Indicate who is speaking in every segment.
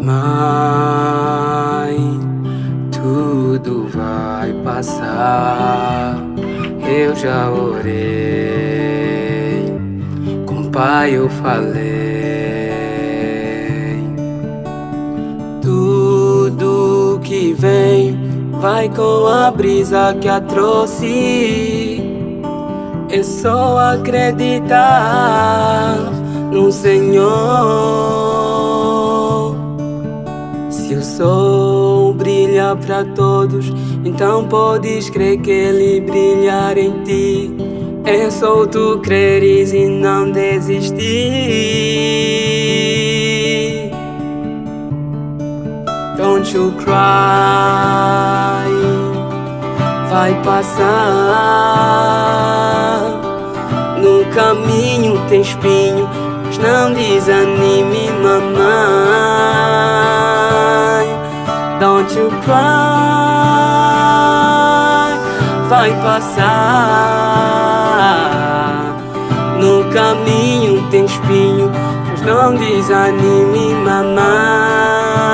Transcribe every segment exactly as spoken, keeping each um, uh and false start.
Speaker 1: Mãe, tudo vai passar. Eu já orei, com o Pai eu falei. Tudo que vem vai com a brisa que a trouxe. É só acreditar no Senhor. Se o sol brilha para todos, então podes crer que Ele brilhar em ti. É só tu creres e não desistir. Don't you cry, vai passar. No caminho tem espinho, mas não desanime, mamãe. Don't you cry, vai passar. No caminho tem espinho, mas não desanime, mamãe.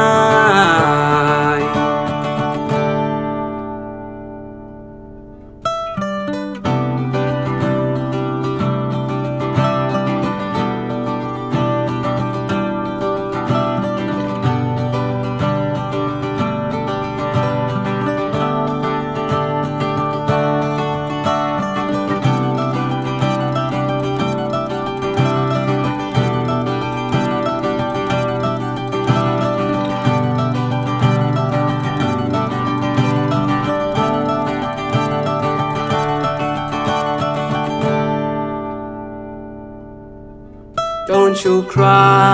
Speaker 1: Don't you cry,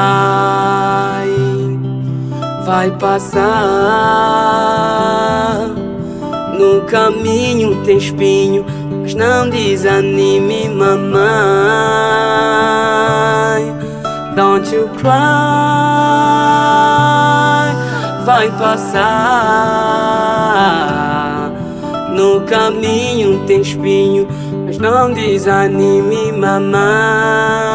Speaker 1: vai passar. No caminho tem espinho, mas não desanime, mamãe. Don't you cry, vai passar. No caminho tem espinho, mas não desanime, mamãe.